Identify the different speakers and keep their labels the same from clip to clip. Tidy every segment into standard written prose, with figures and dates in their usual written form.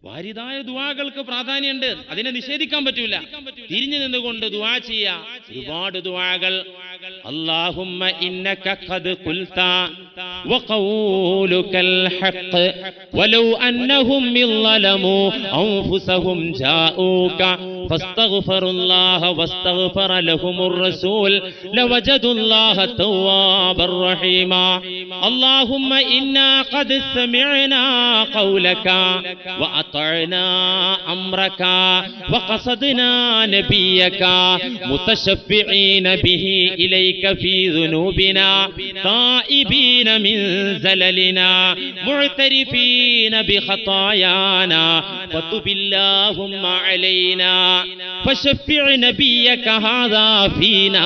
Speaker 1: വാരിദായ ദുആകൾക്ക് പ്രാധാന്യമുണ്ട്, അതിനെ നിഷേധിക്കാൻ പറ്റൂല. തിരിഞ്ഞു നിന്നുകൊണ്ട് ദുആ ചെയ്യാ. ഒരുപാട് ദുആകൾ. അല്ലാഹുമ്മ ഇന്നക ഖദ് ഖുൽത വഖൗലുകൽ ഹഖ് വലൗ അന്നഹും യളമു അൻഫുസഹും ജാഊക ഫസ്തഗ്ഫിറുല്ലാഹ വസ്തഗ്ഫറ ലഹുമുർ റസൂൽ ലവജദുല്ലാഹ തവ്വാബർ റഹീമാ. അല്ലാഹുമ്മ ഇന്നാ ഖദ് സമിഅനാ ഖൗലക വഅതഅനാ അംറക വഖസദ്നാ നബിയക മുതശഫിഈന ബിഹി ഇലൈക ഫീ ദുനൂബിനാ തായിബീന മിൻ സലലിനാ മുഅ്തരിഫീന ബിഖതായാനാ ഫതുബില്ലാഹുമ്മ അലൈനാ ഫശഫിഅ നബിയക ഹാദാ ഫീനാ.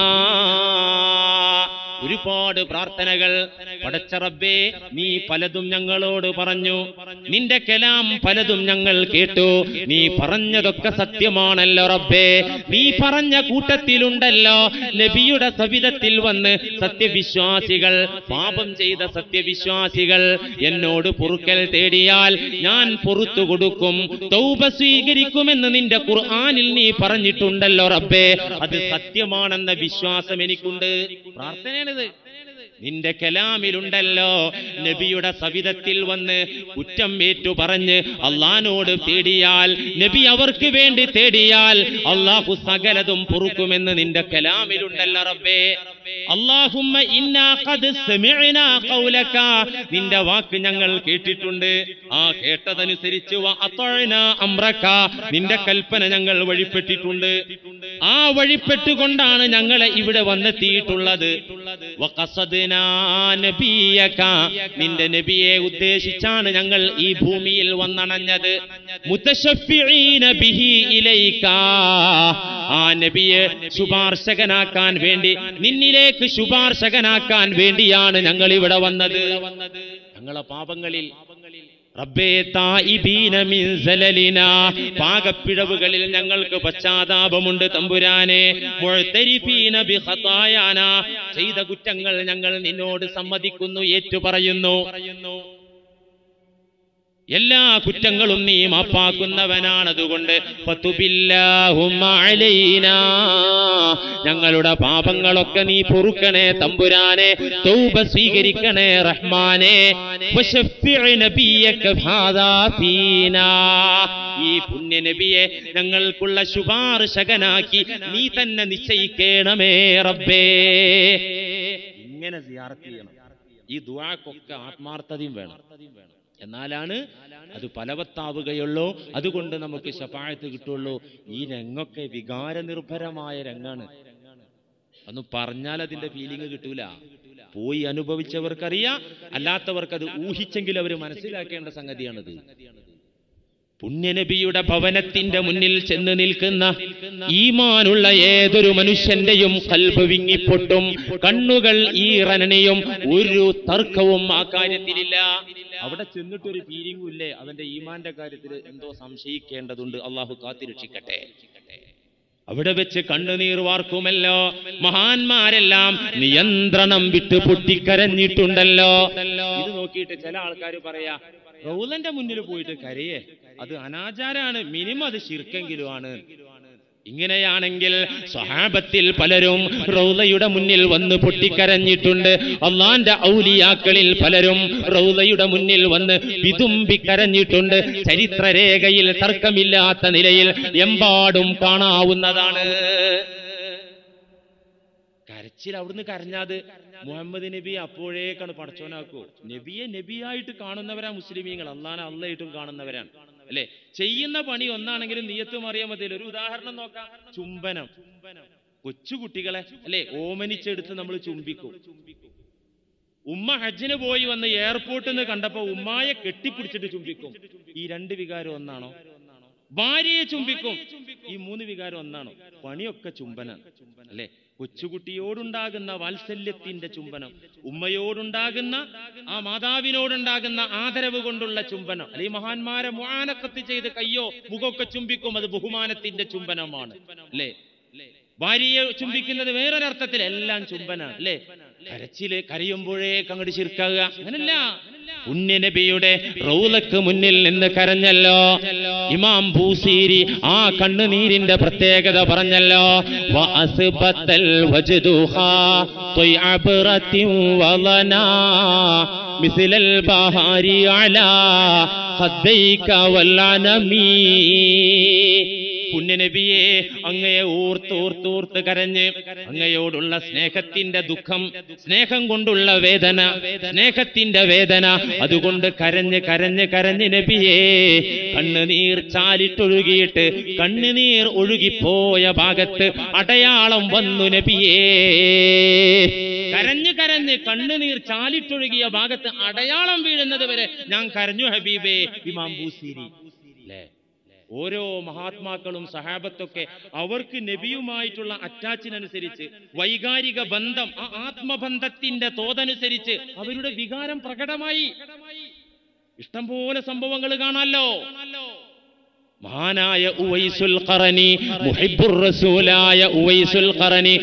Speaker 1: ഒരുപാട് പ്രാർത്ഥനകൾ. പടച്ച റബ്ബേ, നീ പലതും ഞങ്ങളോട് പറഞ്ഞു, നിന്റെ കലാം പലതും ഞങ്ങൾ കേട്ടു. നീ പറഞ്ഞതൊക്കെ സത്യമാണല്ലോ റബ്ബേ. നീ പറഞ്ഞ കൂട്ടത്തിലുണ്ടല്ലോ നബിയുടെ സവിധത്തിൽ വന്ന് സത്യവിശ്വാസികൾ, പാപം ചെയ്ത സത്യവിശ്വാസികൾ. എന്നോട് പൊറുക്കൽ തേടിയാൽ ഞാൻ പൊറുത്തു കൊടുക്കും, തൗബ സ്വീകരിക്കുമെന്ന് നിന്റെ ഖുർആനിൽ നീ പറഞ്ഞിട്ടുണ്ടല്ലോ റബ്ബേ. അത് സത്യമാണെന്ന വിശ്വാസം എനിക്കുണ്ട്. പ്രാർത്ഥനയാണ്. നിന്റെ കലാമിലുണ്ടല്ലോ നബിയുടെ സവിധത്തിൽ വന്ന് കുറ്റം ഏറ്റു പറഞ്ഞ് അള്ളാനോട് തേടിയാൽ, നബി അവർക്ക് വേണ്ടി തേടിയാൽ അള്ളാഹു സകലതും പൊറുക്കുമെന്ന് നിന്റെ കലാമിലുണ്ടല്ലോ റബ്ബേ. അല്ലാഹുമ്മ ഇന്നാ ഖദ് സമിഅനാ ഖൗലക, നിന്റെ വാക്ക് ഞങ്ങൾ കേട്ടിട്ടുണ്ട്. ആ കേട്ടതനുസരിച്ച് വഅതഅനാ അംറക, നിന്റെ കൽപ്പന ഞങ്ങൾ വഴിപ്പെട്ടിട്ടുണ്ട്. ആ വഴിപ്പെട്ടുകൊണ്ടാണ് ഞങ്ങളെ ഇവിടെ വന്നെത്തിയിട്ടുള്ളത്. വഖസദ്നാ നബിയക, നിന്റെ നബിയെ ഉദ്ദേശിച്ചാണ് ഞങ്ങൾ ഈ ഭൂമിയിൽ വന്നണഞ്ഞത്. മുതശഫിഈന ബിഹി ഇലൈക, ആ നബിയെ ശുപാർശകനാക്കാൻ വേണ്ടി, നിന്നിലേക്ക് ശുപാർശകനാക്കാൻ വേണ്ടിയാണ് ഞങ്ങൾ ഇവിടെ വന്നത്. ഞങ്ങളെ പാപങ്ങളിൽ റബ്ബേ തായിബീന മിൻ സലലിനാ, പാകപ്പിഴവുകളിൽ ഞങ്ങൾക്ക് പശ്ചാത്താപമുണ്ട് തമ്പുരാനെ. മുഅ്തരിഫീന ബിഖതായാനാ, ചെയ്ത കുറ്റങ്ങൾ ഞങ്ങൾ നിന്നോട് സമ്മതിക്കുന്നു, ഏറ്റുപറയുന്നു. എല്ലാ കുറ്റങ്ങളും നീ മാപ്പാക്കുന്നവനാണ്. അതുകൊണ്ട് ഫതുബില്ലാഹുമ്മ അലൈനാ, ഞങ്ങളുടെ പാപങ്ങളൊക്കെ നീ പൊറുക്കണേ തമ്പുരാനെ, തൗബ സ്വീകരിക്കണേ റഹ്മാനെ. വശഫിഅ നബിയക ഹാദാ ഫീനാ, ഈ പുണ്യ നബിയെ ഞങ്ങൾക്കുള്ള ശുപാർശകനാക്കി നീ തന്നെ നിശ്ചയിക്കണമേ റബ്ബേ. ഇങ്ങനെ സിയാറത്ത് ചെയ്യണം. ഈ ദുആക്കൊക്കെ ആത്മാർത്ഥതയും വേണം, എന്നാലാണ് അത് ഫലവത്താവുകയുള്ളൂ. അതുകൊണ്ട് നമുക്ക് ശഫാഅത്ത് കിട്ടുള്ളൂ. ഈ രംഗൊക്കെ വികാരനിർഭരമായ രംഗാണ്. ഒന്ന് പറഞ്ഞാൽ അതിന്റെ ഫീലിംഗ് കിട്ടൂല. പോയി അനുഭവിച്ചവർക്കറിയാം, അല്ലാത്തവർക്കത് ഊഹിച്ചെങ്കിൽ അവർ മനസ്സിലാക്കേണ്ട സംഗതിയാണിത്. പുണ്യനബിയുടെ ഭവനത്തിന്റെ മുന്നിൽ ചെന്ന് നിൽക്കുന്ന ഈമാനുള്ള ഏതൊരു മനുഷ്യന്റെയും ഖൽബ് വിങ്ങിപ്പൊട്ടും, കണ്ണുകൾ ഈറനണിയും. ഒരു തർക്കവും ആ കാര്യത്തിലില്ല. അവിടെ ചെന്നിട്ടൊരു ഫീലിംഗും ഇല്ലേ, അവന്റെ ഈമാന്റെ കാര്യത്തിൽ എന്തോ സംശയിക്കേണ്ടതുണ്ട്. അള്ളാഹു കാത്തിരക്ഷിക്കട്ടെ. അവിടെ വെച്ച് കണ്ണുനീർ വാർക്കുമല്ലോ. മഹാന്മാരെല്ലാം നിയന്ത്രണം വിട്ട് പൊട്ടിക്കരഞ്ഞിട്ടുണ്ടല്ലോ. ഇത് നോക്കിയിട്ട് ചില ആൾക്കാർ പറയാ, റൗളന്റെ മുന്നിൽ പോയിട്ട് കരയേ, അത് അനാചാരാണ്, മിനിമം അത് ശിർക്കെങ്കിലും ആണ്. ഇങ്ങനെയാണെങ്കിൽ സ്വഹാബത്തിൽ പലരും റൗളയുടെ മുന്നിൽ വന്ന് പൊട്ടിക്കരഞ്ഞിട്ടുണ്ട്. അള്ളാന്റെ ഔലിയാക്കളിൽ പലരും റൗളയുടെ മുന്നിൽ വന്ന് വിതുമ്പിക്കരഞ്ഞിട്ടുണ്ട്. ചരിത്രരേഖയിൽ തർക്കമില്ലാത്ത നിലയിൽ എമ്പാടും കാണാവുന്നതാണ്. കരച്ചിൽ അവിടുന്ന് കരഞ്ഞാത് മുഹമ്മദ് നബി അപ്പോഴേക്കാണ് പടച്ചോനാക്കൂ. നബിയെ നബിയായിട്ട് കാണുന്നവരാ മുസ്ലിമീങ്ങൾ, അള്ളാനെ അള്ളായിട്ടും കാണുന്നവരാണ് അല്ലെ. ചെയ്യുന്ന പണി ഒന്നാണെങ്കിലും നിയത്തും അറിയാൻ മതിയല്ലോ. ഒരു ഉദാഹരണം നോക്കാം. ചുംബനം. കൊച്ചുകുട്ടികളെ അല്ലെ ഓമനിച്ചെടുത്ത് നമ്മൾ ചുംബിക്കും. ഉമ്മ ഹജ്ജിന് പോയി വന്ന് എയർപോർട്ടിൽ നിന്ന് കണ്ടപ്പോ ഉമ്മായെ കെട്ടിപ്പിടിച്ചിട്ട് ചുംബിക്കും. ഈ രണ്ട് വികാരം ഒന്നാണോ? ഭാര്യയെ ചുംബിക്കും. ഈ മൂന്ന് വികാരം ഒന്നാണോ? പണിയൊക്കെ ചുംബനം അല്ലെ. കൊച്ചുകുട്ടിയോടുണ്ടാകുന്ന വാത്സല്യത്തിന്റെ ചുംബനം, ഉമ്മയോടുണ്ടാകുന്ന ആ മാതാവിനോടുണ്ടാകുന്ന ആദരവ് കൊണ്ടുള്ള ചുംബനം, അല്ലെങ്കിൽ മഹാന്മാരെ മുആനഖത്ത് ചെയ്ത് കയ്യോ മുഖമൊക്കെ ചുംബിക്കും, അത് ബഹുമാനത്തിന്റെ ചുംബനമാണ് അല്ലെ. ഭാര്യയെ ചുംബിക്കുന്നത് വേറൊരർത്ഥത്തിൽ എല്ലാം ചുംബനാണ് അല്ലെ. കരച്ചില് കരയുമ്പോഴേക്ക് അങ്ങോട്ട് ശിർക്കാകുക അങ്ങനല്ല. പുണ്യനബിയുടെ റൗളക്ക് മുന്നിൽ നിന്ന് കരഞ്ഞല്ലോ. ഇമാം ബൂസീരി ആ കണ്ണുനീരിന്റെ പ്രത്യേകത പറഞ്ഞല്ലോ. വഅസ്ബത്തൽ വജ്ദുഹാ ത്വയ്അബ്റത്തിൻ വലനാ മിസ്ലൽ ബഹാരി അലാ ഖദ്ദൈക വൽഅനമീ. പുണ്യനബിയെ, അങ്ങയെ ഓർത്തോർത്തോർത്ത് കരഞ്ഞ് അങ്ങയോടുള്ള സ്നേഹത്തിന്റെ ദുഃഖം, സ്നേഹം കൊണ്ടുള്ള വേദന, സ്നേഹത്തിന്റെ വേദന, അതുകൊണ്ട് കരഞ്ഞ് കരഞ്ഞ് കരഞ്ഞ് നബിയെ കണ്ണുനീർ ചാലിട്ടൊഴുകിയിട്ട് കണ്ണുനീർ ഒഴുകിപ്പോയ ഭാഗത്ത് അടയാളം വന്നു നബിയേ. കരഞ്ഞ് കരഞ്ഞ് കണ്ണുനീർ ചാലിട്ടൊഴുകിയ ഭാഗത്ത് അടയാളം വീഴുന്നത് വരെ ഞാൻ കരഞ്ഞു ഹബീബേ. ഇമാം ബൂസീരി അല്ലേ? ഓരോ മഹാത്മാക്കളും സഹാബത്തൊക്കെ അവർക്ക് നബിയുമായിട്ടുള്ള അറ്റാച്ചിനനുസരിച്ച്, വൈകാരിക ബന്ധം, ആ ആത്മബന്ധത്തിന്റെ തോതനുസരിച്ച് അവരുടെ വികാരം പ്രകടമായി. ഇഷ്ടംപോലെ സംഭവങ്ങൾ കാണാലോ. മഹാനായ ഉവൈസുൽ ഖറനി, മുഹിബ്ബുർ റസൂലായ ഉവൈസുൽ ഖറനി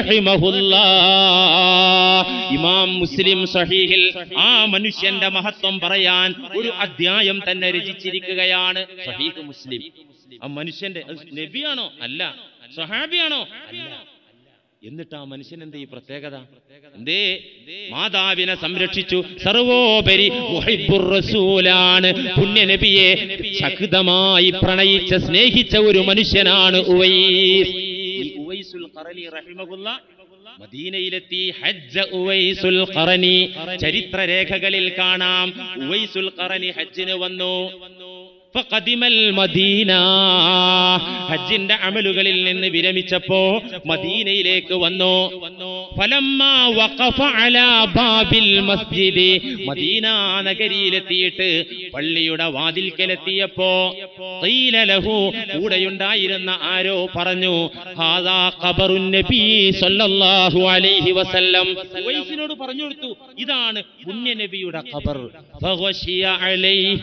Speaker 1: റഹിമഹുല്ലാഹ്, ഇമാം മുസ്ലിം സഹീഹിൽ ആ മനുഷ്യന്റെ മഹത്വം പറയാൻ ഒരു അധ്യായം തന്നെ രചിച്ചിരിക്കുകയാണ്. സഹീഹ് മുസ്ലിം. ആ മനുഷ്യന്റെ നബിയാണോ? അല്ല. സഹാബിയാണോ? അല്ല. എന്നിട്ട് ആ മനുഷ്യൻ എന്തേ ഈ പ്രത്യേകത? എന്തേ? മാതാവിനെ സംരക്ഷിച്ചു. സർവോപരി മുഹിബ്ബുർ റസൂലാണ്. പുണ്യ നബിയെ ശക്തമായി പ്രണയിച്ച, സ്നേഹിച്ച ഒരു മനുഷ്യനാണ് ഉവൈസ്. ഈ ഉവൈസുൽ ഖറനി റഹിമഹുല്ലാഹ് മദീനയിലെത്തി. ഹജ്ജ ഉവൈസുൽ ഖറനി. ചരിത്രരേഖകളിൽ കാണാം, ഉവൈസുൽ ഖറനി ഹജ്ജിന് വന്നു. ഫഖദിമൽ മദീന. ഹജ്ജിന്റെ അമലുകളിൽ നിന്ന് വിരമിച്ചപ്പോ മദീനയിലേക്ക് വന്നു. ഫലമ്മാ വഖഫ അലാ ബാബിൽ മസ്ജിദ്. മദീന നഗരിയിലെത്തിയിട്ട് പള്ളിയുടെ വാതിൽക്കലെത്തിയപ്പോ ഖീല ലഹു, കൂടെയുണ്ടായിരുന്ന ആരോ പറഞ്ഞു, ഹാദാ ഖബറുൻ നബി സല്ലല്ലാഹു അലൈഹി വസല്ലം. ഉവൈസിനോട് പറഞ്ഞു കൊടുത്തു, ഇതാണ് പുണ്യ നബിയുടെ ഖബർ. ഫഗശിയ അലൈഹി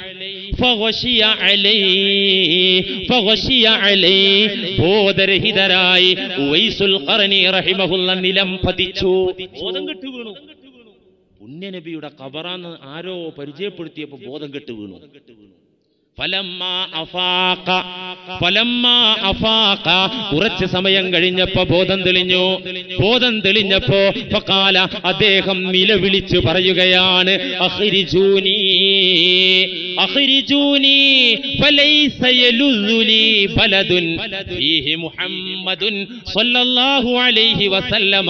Speaker 1: ബോധരഹിതരായി ഉവൈസുൽ ഖറനി റഹിമഹുല്ലാഹ് നിലം പതിച്ചു. ബോധം കെട്ടു വീണു. പുണ്യനബിയുടെ ഖബറാന്ന് ആരോ പരിചയപ്പെടുത്തിയപ്പോ ബോധം കെട്ടു വീണു. ഫലമ്മാ അഫാഖ, കുറച്ച് സമയം കഴിഞ്ഞപ്പോ ബോധം തെളിഞ്ഞു. ബോധം തെളിഞ്ഞപ്പോ ഫഖാല, അദ്ദേഹം നിലവിളിച്ചു പറയുകയാണ്, അഖ്രിജൂനി അഖ്രിജൂനി ഫലൈസ യലുസുലി ബലദുൻ ഫീഹി മുഹമ്മദുൻ സ്വല്ലല്ലാഹു അലൈഹി വസല്ലമ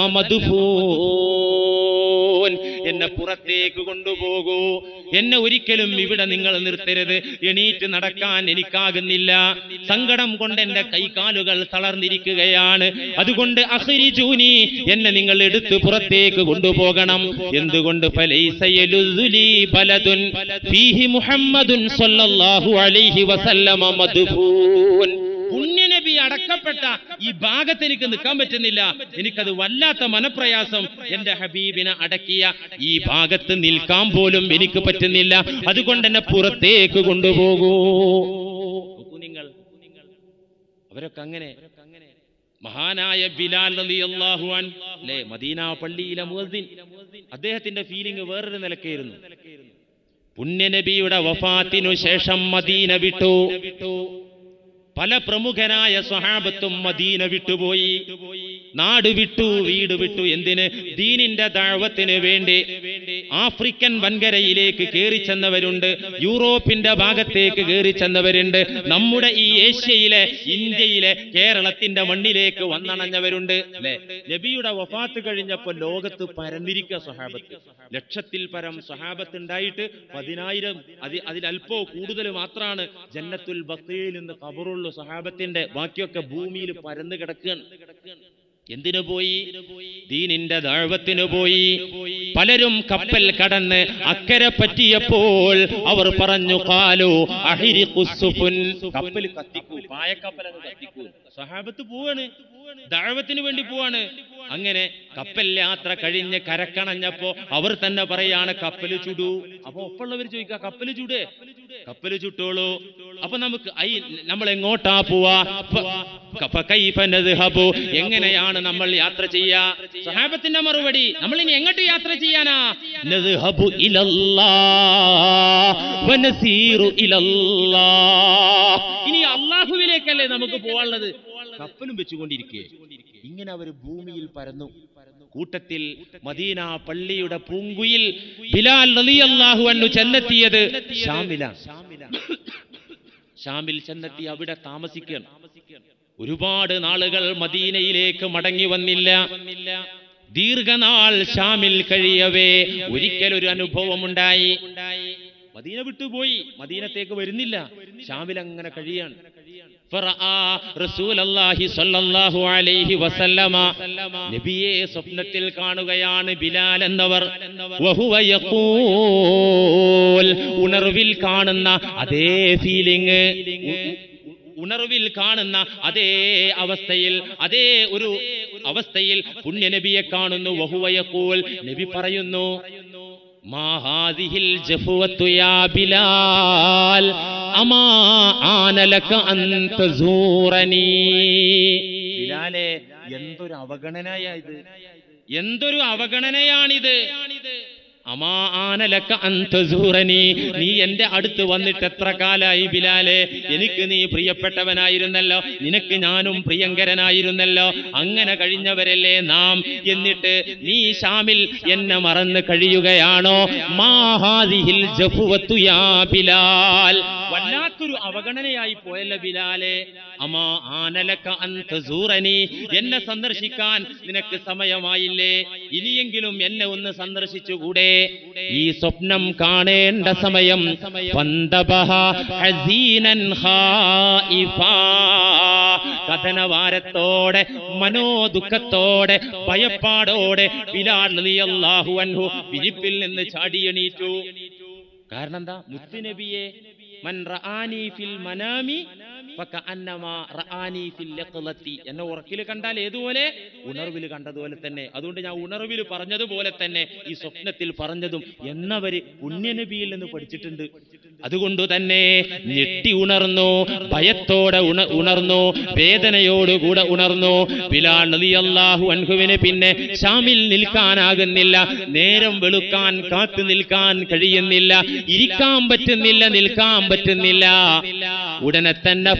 Speaker 1: മദ്ഫൂൻ. എന്നെ പുറത്തേക്ക് കൊണ്ടുപോകൂ. എന്നെ ഒരിക്കലും ഇവിടെ നിങ്ങൾ നിർത്തരുത്. എണീറ്റ് നടക്കാൻ എനിക്കാകുന്നില്ല. സങ്കടം കൊണ്ട് എന്റെ കൈകാലുകൾ തളർന്നിരിക്കുകയാണ്. അതുകൊണ്ട് അഖ്രിജൂനി, എന്നെ നിങ്ങൾ എടുത്ത് പുറത്തേക്ക് കൊണ്ടുപോകണം. എന്തുകൊണ്ട്? ഫലൈസ യലുസുലി ബലദുൻ ഫീഹി മുഹമ്മദുൻ സ്വല്ലല്ലാഹു അലൈഹി വസല്ലമ മദ്ഫൂൻ. പുണ്യനബി അടക്കപ്പെട്ട ഈ ഭാഗത്ത് എനിക്ക് നിൽക്കാൻ പറ്റുന്നില്ല. എനിക്കത് വല്ലാത്ത മനപ്രയാസം. എന്റെ ഹബീബിനെ അടക്കിയ ഈ ഭാഗത്ത് നിൽക്കാൻ പോലും എനിക്ക് പറ്റുന്നില്ല. അതുകൊണ്ട് എന്നെ പുറത്തേക്ക് കൊണ്ടുപോകൂ. നിങ്ങൾ അവരൊക്കെ അങ്ങനെ. മഹാനായ ബിലാൽ റളിയല്ലാഹു അൻഹു അല്ലേ, മദീന പള്ളിയിലെ മുഅദ്ദിൻ, അദ്ദേഹത്തിന്റെ ഫീലിംഗ് വേറൊരു നിലക്കായിരുന്നു. പുണ്യനബിയുടെ വഫാത്തിനു ശേഷം മദീന വിട്ടു. പല പ്രമുഖരായ സ്വഹാബത്തും മദീന വിട്ടുപോയി, നാട് വിട്ടു, വീട് വിട്ടു. എന്തിന്? ദീനിന്റെ ദഅവത്തിന് വേണ്ടി. ആഫ്രിക്കൻ വൻകരയിലേക്ക് കയറി ചെന്നവരുണ്ട്, യൂറോപ്പിന്റെ ഭാഗത്തേക്ക് കയറി ചെന്നവരുണ്ട്, നമ്മുടെ ഈ ഏഷ്യയിലെ, ഇന്ത്യയിലെ, കേരളത്തിന്റെ മണ്ണിലേക്ക് വന്നണഞ്ഞവരുണ്ട്. അല്ലെ? നബിയുടെ വഫാത്ത് കഴിഞ്ഞപ്പോൾ ലോകത്ത് പരന്നിരിക്കുക സ്വഹാബത്ത്. ലക്ഷത്തിൽ പരം സ്വഹാബത്ത് ഉണ്ടായിട്ട് 10,000 അതിലൽപ്പോ കൂടുതൽ മാത്രമാണ് ജന്നത്തുൽ ബഖീയിൽ നിന്ന് ഖബറുള്ള സ്വഹാബത്തിന്റെ. ബാക്കിയൊക്കെ ഭൂമിയിൽ പരന്നു കിടക്കുകയാണ്. എന്തിനു പോയി? ദീനിന്റെ ദഅവത്തിന് പോയി. പലരും കപ്പൽ കടന്ന് അക്കരെ പറ്റിയപ്പോൾ അവർ പറഞ്ഞു, ഖാലു അഹിരിഖുസ്സുഫുൻ, കപ്പൽ കത്തിക്കൂ, പായക്കപ്പലങ്ങ് കത്തിക്കൂ. സ്വഹാബത്ത് പോവാണ്, ദഅവത്തിന് വേണ്ടി പോവാണ്. അങ്ങനെ കപ്പൽ യാത്ര കഴിഞ്ഞ് കരക്കണഞ്ഞപ്പോ അവർ തന്നെ പറയാണ്, കപ്പൽ ചുടൂ. അപ്പൊ ഒപ്പമുള്ളവർ ചോദിക്കുക, കപ്പൽ ചുടേ? കപ്പൽ ചുട്ടോളൂ. അപ്പൊ നമ്മൾ എങ്ങോട്ടാ പോവാ? എങ്ങനെയാണ് നമ്മൾ യാത്ര ചെയ്യാ? സ്വഹാബത്തിന്റെ മറുപടി, നമ്മൾ ഇനി എങ്ങോട്ട് യാത്ര ചെയ്യാനാ? നദ്ഹബു ഇലല്ലാഹ് വനസീറു ഇലല്ലാഹ്. ബാബിലേക്കല്ലേ നമുക്ക് പോവാനുള്ളത്, കപ്പലും വെച്ചുകൊണ്ടിരിക്കുക. ഇങ്ങനെ അവർ ഭൂമിയിൽ പരന്നു. കൂട്ടത്തിൽ മദീന പള്ളിയുടെ പൂങ്കുയിൽ ബിലാൽ റളിയല്ലാഹു അൻഹു ചെന്നെത്തിയത് ഷാമിലാണ്. ഷാമിൽ ചെന്നെത്തി അവിടെ താമസിക്കുകയാണ്. ഒരുപാട് നാളുകൾ മദീനയിലേക്ക് മടങ്ങി വന്നില്ല. ദീർഘനാൾ ഷാമിൽ കഴിയവേ ഒരിക്കലൊരു അനുഭവമുണ്ടായി. മദീന വിട്ടുപോയി, മദീനത്തേക്ക് വരുന്നില്ല, ഷാമിൽ അങ്ങനെ കഴിയാണ്. റസൂലുള്ളാഹി സ്വല്ലല്ലാഹു അലൈഹി വസല്ലമ നബിയെ സ്വപ്നത്തിൽ കാണുകയാണ് ബിലാൽ എന്നവർ. വഹുവ യഖൂൽ, ഉണർവിൽ കാണുന്ന അതേ ഫീലിംഗ്, ഉണർവിൽ കാണുന്ന അതേ അവസ്ഥയിൽ, അതേ ഒരു അവസ്ഥയിൽ പുണ്യ നബിയെ കാണുന്നു. വഹുവ യഖൂൽ, നബി പറയുന്നു, മാ ഹാദിഹിൽ ജഫ്വത്തു യാ ബിലാൽ അമാ ആന ലക അൻ തസൂറനി. ബിലാലേ, എന്തൊരു അവഗണനയായത്, എന്തൊരു അവഗണനയാണിത്. അമാ ആന ലക അൻ തസൂറനി, നീ എന്റെ അടുത്ത് വന്നിട്ട് എത്ര കാലായി ബിലാലെ? എനിക്ക് നീ പ്രിയപ്പെട്ടവനായിരുന്നല്ലോ, നിനക്ക് ഞാനും പ്രിയങ്കരനായിരുന്നല്ലോ, അങ്ങനെ കഴിഞ്ഞവരല്ലേ നാം. എന്നിട്ട് നീ ഷാമിൽ എന്നെ മറന്ന് കഴിയുകയാണോ? മാ ഹാദിഹിൽ ജഫ്വത്തു യാ ബിലാൽ, വല്ലാത്തൊരു അവഗണനയായി പോയല്ലോ ബിലാലെ. അമാ ആന ലക അൻ തസൂറനി, എന്നെ സന്ദർശിക്കാൻ നിനക്ക് സമയമായില്ലേ? ഇനിയെങ്കിലും എന്നെ ഒന്ന് സന്ദർശിച്ചുകൂടെ? ഈ സ്വപ്നം കാണേണ്ട സമയം കഥനവാരത്തോടെ, മനോദുഃഖത്തോടെ, ഭയപ്പാടോടെ ബിലാൽ റളിയല്ലാഹു അൻഹു വിരിപ്പിൽ നിന്ന് ചാടിയെണീറ്റു. കാരണം എന്താ? മുത്തുനബിയെ മൻ റആനി ഫിൽ മനാമി ഫകഅന്നമാ റആനി ഫിൽ യഖ്ലത്തി, എന്നെ ഉറക്കിൽ കണ്ടാൽ ഏതുപോലെ ഉണർവിൽ കണ്ടതുപോലെ തന്നെ. അതുകൊണ്ട് ഞാൻ ഉണർവിൽ പറഞ്ഞതുപോലെ തന്നെ ഈ സ്വപ്നത്തിൽ പറഞ്ഞതും എന്നവര് പുണ്യനബിയിൽ നിന്ന് പഠിച്ചിട്ടുണ്ട്. അതുകൊണ്ട് തന്നെ ഞെട്ടി ഉണർന്നു, ഭയത്തോടെ ഉണർന്നു, വേദനയോടുകൂടെ ഉണർന്നു. ബിലാൽ റളിയല്ലാഹു അൻഹുവിന് പിന്നെ ഷാമിൽ നിൽക്കാനാകുന്നില്ല. നേരം വെളുക്കാൻ കാത്തു നിൽക്കാൻ കഴിയുന്നില്ല, ഇരിക്കാൻ പറ്റുന്നില്ല, നിൽക്കാൻ പറ്റുന്നില്ല. ഉടനെ തന്നെ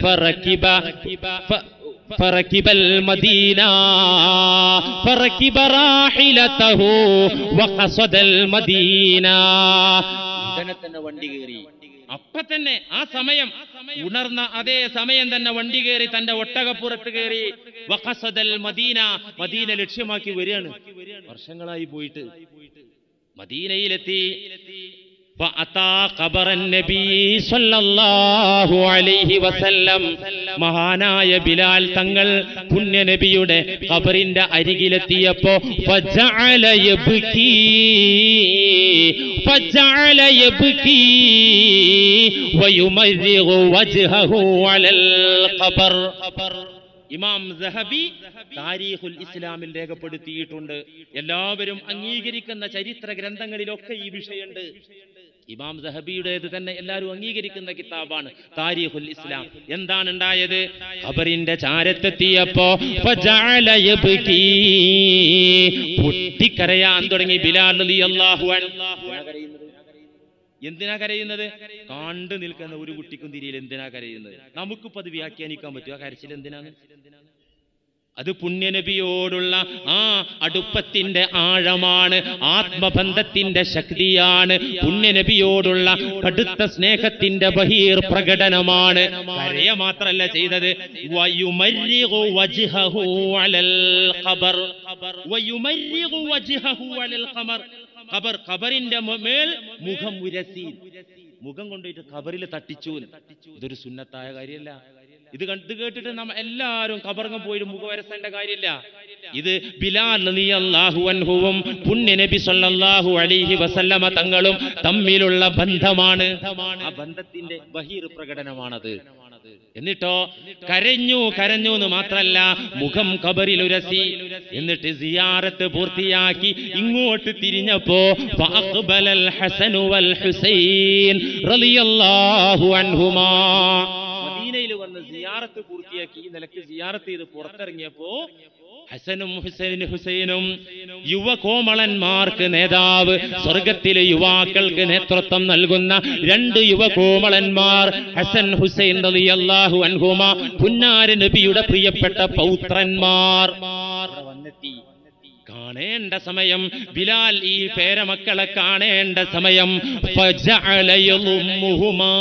Speaker 1: فركب المدينة فركب راحلته وقصد المدينة. ഉടനെ തന്നെ വണ്ടി കയറി. അപ്പൊ തന്നെ ആ സമയം, ഉണർന്ന അതേ സമയം തന്നെ വണ്ടി കയറി, തന്റെ ഒട്ടകപ്പുറത്ത് കയറി. വഖസദൽ മദീന, മദീന ലക്ഷ്യമാക്കി വരികയാണ്. വർഷങ്ങളായി പോയിട്ട് മദീനയിലെത്തി. മഹാനായ ബിലാൽ തങ്ങൾ പുണ്യനബിയുടെ ഖബറിന്റെ അരികിലെത്തിയപ്പോ ഇമാം സഹബി താരീഖുൽ ഇസ്ലാമിൽ രേഖപ്പെടുത്തിയിട്ടുണ്ട്. എല്ലാവരും അംഗീകരിക്കുന്ന ചരിത്ര ഗ്രന്ഥങ്ങളിലൊക്കെ ഈ വിഷയമുണ്ട്. ഇമാം സഹബിയുടേത് തന്നെ എല്ലാവരും അംഗീകരിക്കുന്ന കിതാബാണ് താരീഖുൽ ഇസ്ലാം. എന്താണ് ഉണ്ടായത്? ഖബറിന്റെ ചാരത്തെത്തിയപ്പോ പൊട്ടിക്കരയാൻ തുടങ്ങി ബിലാൽ റളിയല്ലാഹു അൻഹു. എന്തിനാ കരയുന്നത്? കണ്ടു നിൽക്കുന്ന ഒരു കുട്ടിക്കും തിരിയില്ല എന്തിനാ കരയുന്നത്. നമുക്കിപ്പോ അത് വ്യാഖ്യാനിക്കാൻ പറ്റും. ആ കരച്ചിൽ എന്തിനാണ്? അത് പുണ്യനബിയോടുള്ള ആ അടുപ്പത്തിന്റെ ആഴമാണ്, ആത്മബന്ധത്തിന്റെ ശക്തിയാണ്, പുണ്യനബിയോടുള്ള കടുത്ത സ്നേഹത്തിന്റെ ബഹിർ പ്രകടനമാണ്. കരയ മാത്രല്ല ചെയ്തത്, വയുമർരിഗു വജ്ഹഹു അലൽ ഖബർ, വയുമർരിഗു വജ്ഹഹു അലൽ ഖബർ. ഖബറിന്റെ മേൽ മുഖം ഉരസി, മുഖം കൊണ്ടുപോയിട്ട് ഖബറിൽ തട്ടിച്ചു. ഇതൊരു സുന്നത്തായ കാര്യമല്ല. ഇത് കേട്ടിട്ട് നമ്മ എല്ലാവരും ഖബറിൽ പോയിട്ട് മുഖവരസേണ്ട കാര്യമില്ല. ഇത് ബിലാൽ റളിയല്ലാഹു അൻഹുവും പുണ്യനബി സ്വല്ലല്ലാഹു അലൈഹി വസല്ലമ തങ്ങളും തമ്മിലുള്ള ബന്ധമാണ്. ആ ബന്ധത്തിന്റെ ബഹിർ പ്രകടനമാണത്. എന്നിട്ടോ കരഞ്ഞു എന്ന് മാത്രല്ല, മുഖം ഖബറിൽ ഉരസി. എന്നിട്ട് സിയാറത്ത് പൂർത്തിയാക്കി ഇങ്ങോട്ട് തിരിഞ്ഞപ്പോ ഫഅഖ്ബലൽ ഹസനു വൽ ഹുസൈൻ റളിയല്ലാഹു അൻഹുമാ, മദീനയിൽ വന്ന് സിയാറത്ത് പൂർത്തിയാക്കി ഈ നിലക്ക് സിയാറത്ത് ചെയ്ത് പുറത്തിറങ്ങിയപ്പോ ഹസനും ഹുസൈനും യുവകോമളന്മാർക്ക് നേതാവ്, സ്വർഗത്തിലെ യുവാക്കൾക്ക് നേതൃത്വം നൽകുന്ന രണ്ട് യുവകോമളന്മാർ ഹസൻ ഹുസൈൻ റളിയല്ലാഹു അൻഹുമാ, പുന്നാര നബിയുടെ പ്രിയപ്പെട്ട പൗത്രന്മാർ വന്നെത്തി. കാണേണ്ട സമയം, ബിലാൽ ഈ പേരമക്കളെ കാണേണ്ട സമയം, ഫജഅല യളുമ്മുഹുമാ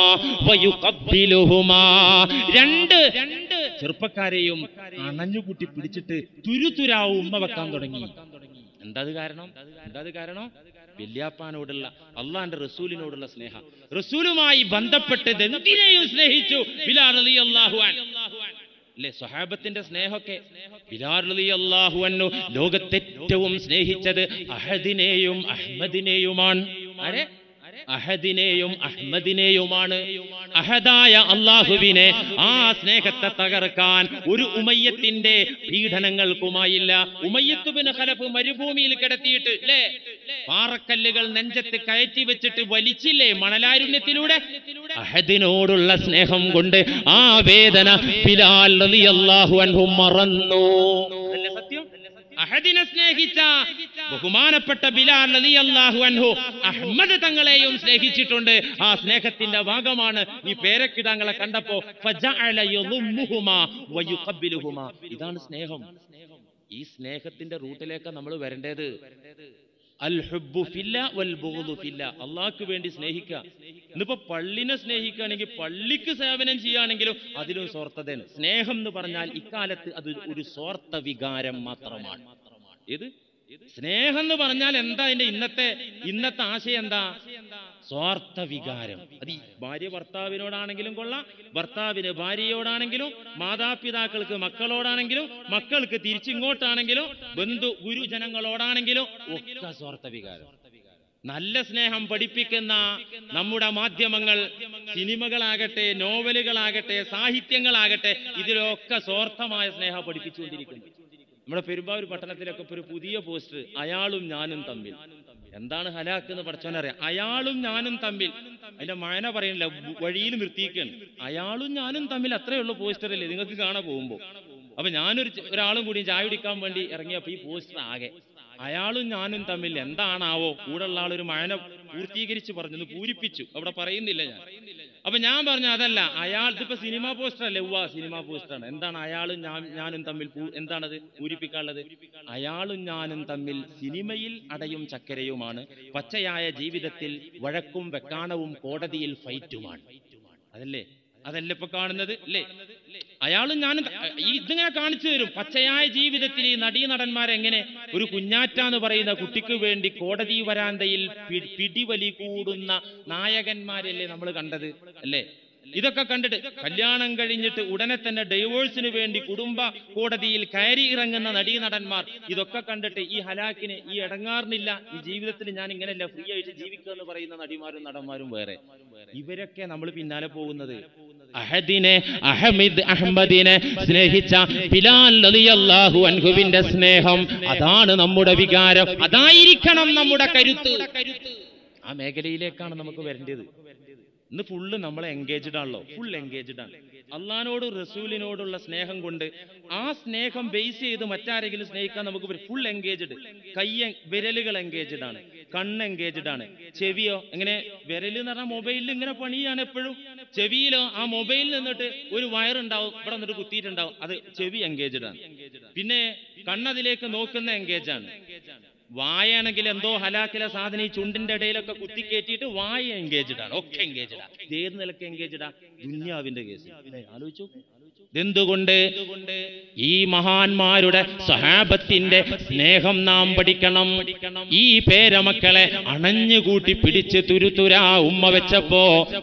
Speaker 1: വയുഖബ്ബിലുഹുമാ, രണ്ട് ചെറുപ്പക്കാരെയും അണഞ്ഞുകൂട്ടി പിടിച്ചിട്ട് തുരുതുരാവ് ഉമ്മ വെക്കാൻ തുടങ്ങി. എന്താത് കാരണം? വല്യാപ്പാനോടുള്ള, അള്ളാന്റെ റസൂലിനോടുള്ള സ്നേഹം. റസൂലുമായി ബന്ധപ്പെട്ട് എന്തിനേയും സ്നേഹിച്ചു ബിലാൽ റളിയല്ലാഹു അൻഹു. അല്ലേ, സ്വഹാബത്തിന്റെ സ്നേഹമൊക്കെ. ബിലാൽ റളിയല്ലാഹു അൻഹു ലോകത്തേറ്റവും സ്നേഹിച്ചത് അഹദിനെയും അഹ്മദിനെയുമാണ്. ആരെ? അഹദിനെയും അഹ്മദിനെയുമാണ്. അഹദായ അള്ളാഹുവിനെ, ആ സ്നേഹത്തെ തകർക്കാൻ ഒരു ഉമയ്യത്തിന്റെ പീഡനങ്ങൾക്കുമായില്ല. ഉമയ്യത്ത് ബിൻ ഖലഫ് മരുഭൂമിയിൽ കിടത്തിയിട്ട് അല്ലേ, പാറക്കല്ലുകൾ നെഞ്ചത്ത് കയറ്റി വെച്ചിട്ട് വലിച്ചില്ലേ മണലാരുണ്യത്തിലൂടെ. അഹദിനോടുള്ള സ്നേഹം കൊണ്ട് ആ വേദന ബിലാൽ റളിയല്ലാഹു അൻഹു മറന്നു. അതല്ലേ സത്യം? അഹദിനെ സ്നേഹിച്ച ബഹുമാനപ്പെട്ട ബിലാൽ റളിയല്ലാഹു അൻഹു അഹ്മദ് തങ്ങളെയും സ്നേഹിച്ചിട്ടുണ്ട്. ആ സ്നേഹത്തിന്റെ ഭാഗമാണ് ഈ പേരക്കിടാങ്ങളെ കണ്ടപ്പോ ഫജഅല യളുമ്മുഹുമാ വയുഖബ്ബിലുഹുമാ. ഇതാണ് സ്നേഹം. ഈ സ്നേഹത്തിന്റെ റൂട്ടിലേക്ക് നമ്മൾ വരേണ്ടത്. അൽ ഹുബ്ബു ഫില്ലാ വൽ ബുഗ്ദു ഫില്ലാ. അള്ളാഹ്ക്ക് വേണ്ടി സ്നേഹിക്കുക. ഇന്നിപ്പോ പള്ളിനെ സ്നേഹിക്കുകയാണെങ്കിൽ, പള്ളിക്ക് സേവനം ചെയ്യുകയാണെങ്കിലും അതിലും സ്വാർത്ഥതയാണ്. സ്നേഹം എന്ന് പറഞ്ഞാൽ ഇക്കാലത്ത് അത് ഒരു സ്വാർത്ഥ വികാരം മാത്രമാണ്. ഏത് സ്നേഹം എന്ന് പറഞ്ഞാൽ എന്താ? അതിന്റെ ഇന്നത്തെ ആശയം എന്താ? സ്വാർത്ഥ വികാരം. അത് ഭാര്യ ഭർത്താവിനോടാണെങ്കിലും കൊള്ളാം, ഭർത്താവിന് ഭാര്യയോടാണെങ്കിലും, മാതാപിതാക്കൾക്ക് മക്കളോടാണെങ്കിലും, മക്കൾക്ക് തിരിച്ചിങ്ങോട്ടാണെങ്കിലും, ബന്ധു ഗുരുജനങ്ങളോടാണെങ്കിലും ഒക്കെ സ്വാർത്ഥ വികാരം. നല്ല സ്നേഹം പഠിപ്പിക്കുന്ന നമ്മുടെ മാധ്യമങ്ങൾ, സിനിമകളാകട്ടെ, നോവലുകളാകട്ടെ, സാഹിത്യങ്ങളാകട്ടെ, ഇതിലൊക്കെ സ്വാർത്ഥമായ സ്നേഹം പഠിപ്പിച്ചുകൊണ്ടിരിക്കുന്നു. നമ്മുടെ പെരുമ്പാവൂർ പട്ടണത്തിലൊക്കെ ഒരു പുതിയ പോസ്റ്റർ, അയാളും ഞാനും തമ്മിൽ. എന്താണ് ഹലാക്ക് എന്ന് പഠിച്ചവനറിയാം. അയാളും ഞാനും തമ്മിൽ, അതിന്റെ മഴന പറയണില്ല, വഴിയിൽ നിർത്തിയിരിക്കുകയാണ്. അയാളും ഞാനും തമ്മിൽ, അത്രയേ ഉള്ളൂ പോസ്റ്ററില്ലേ നിങ്ങൾക്ക് കാണാൻ പോകുമ്പോ. അപ്പൊ ഒരാളും കൂടി ചായ കുടിക്കാൻ വേണ്ടി ഇറങ്ങിയപ്പോ ഈ പോസ്റ്റർ ആകെ അയാളും ഞാനും തമ്മിൽ. എന്താണാവോ? കൂടെയുള്ള ആളൊരു മഴന പൂർത്തീകരിച്ച് പറഞ്ഞു, പൂരിപ്പിച്ചു, അവിടെ പറയുന്നില്ല ഞാൻ. അപ്പൊ ഞാൻ പറഞ്ഞു അതല്ല, ഇതിപ്പോ സിനിമാ പോസ്റ്റർ അല്ലേ? സിനിമാ പോസ്റ്ററാണ്. എന്താണ് അയാളും ഞാനും തമ്മിൽ എന്താണത് പൂരിപ്പിക്കാനുള്ളത്? അയാളും ഞാനും തമ്മിൽ സിനിമയിൽ അടയും ചക്കരയുമാണ്, പച്ചയായ ജീവിതത്തിൽ വഴക്കും വെക്കാണവും കോടതിയിൽ ഫൈറ്റുമാണ്. അതല്ലേ ഇപ്പൊ കാണുന്നത് അല്ലേ? അയാളും ഞാനും ഇതിങ്ങനെ കാണിച്ചു തരും. പച്ചയായ ജീവിതത്തിൽ ഈ നടീനടന്മാരെങ്ങനെ ഒരു കുഞ്ഞാറ്റാന്ന് പറയുന്ന കുട്ടിക്ക് വേണ്ടി കോടതി വരാന്തയിൽ പിടിവലി കൂടുന്ന നായകന്മാരല്ലേ നമ്മൾ കണ്ടത് അല്ലേ? ഇതൊക്കെ കണ്ടിട്ട് കല്യാണം കഴിഞ്ഞിട്ട് ഉടനെ തന്നെ ഡൈവോഴ്സിന് വേണ്ടി കുടുംബ കോടതിയിൽ കയറി ഇറങ്ങുന്ന നടീനടന്മാർ, ഇതൊക്കെ കണ്ടിട്ട് ഈ ഹലാക്കിന്, ഈ ഇടങ്ങാറിനില്ല, ഈ ജീവിതത്തിൽ ഞാൻ ഇങ്ങനെയല്ല ഫ്രീ ആയിട്ട് ജീവിക്കുക എന്ന് പറയുന്ന നടിമാരും നടന്മാരും വേറെ. ഇവരൊക്കെ നമ്മൾ പിന്നാലെ പോകുന്നത്. അഹമ്മദിനെ സ്നേഹിച്ച ബിലാൽ റളിയല്ലാഹു അൻഹുവിന്റെ സ്നേഹം, അതാണ് നമ്മുടെ വികാരം, അതായിരിക്കണം നമ്മുടെ കരുത്ത്. ആ മേഖലയിലേക്കാണ് നമുക്ക് വരേണ്ടത്. ഇന്ന് ഫുള്ള് നമ്മളെ എൻഗേജ്ഡ് ആണല്ലോ, ഫുൾ എൻഗേജ്ഡ് ആണ്. അള്ളാഹിനോട് റസൂലിനോടുള്ള സ്നേഹം കൊണ്ട് ആ സ്നേഹം ബേസ് ചെയ്ത് മറ്റാരെങ്കിലും സ്നേഹിക്കാൻ നമുക്ക് ഫുൾ എൻഗേജ്ഡ്. വിരലുകൾ എൻഗേജ്ഡ് ആണ്, കണ്ണ് എൻഗേജ്ഡ് ആണ്, ചെവിയോ എങ്ങനെ? വിരല് എന്ന് പറഞ്ഞാൽ മൊബൈലിൽ ഇങ്ങനെ പണിയാണ് എപ്പോഴും. ചെവിയിലോ ആ മൊബൈലിൽ നിന്നിട്ട് ഒരു വയറുണ്ടാവും, ഇവിടെ നിന്നിട്ട് കുത്തിയിട്ടുണ്ടാവും, അത് ചെവി എൻഗേജ്ഡ് ആണ്. പിന്നെ കണ്ണതിലേക്ക് നോക്കുന്ന എൻഗേജ് ആണ്. വായാണെങ്കിൽ എന്തോ ഹലാക്കിലെ സാധനം ഈ ചുണ്ടിന്റെ ഇടയിലൊക്കെ കുത്തിക്കേറ്റിയിട്ട് വായ എൻഗേജ്ഡ് ആണ്, ഒക്കെ എൻഗേജ്ഡ് ആണ്. ഏത് നിലക്ക് എൻഗേജ്ഡ് ആ? ദുന്യാവിന്റെ കേസ്. ആലോചിച്ചു. എന്തുകൊണ്ട്? ഈ മഹാന്മാരുടെ സ്വഹാബത്തിന്റെ സ്നേഹം നാം പഠിക്കണം. ഈ പേരമക്കളെ അണഞ്ഞുകൂട്ടി പിടിച്ച് തുരുതുരാ ഉമ്മ വെച്ചപ്പോ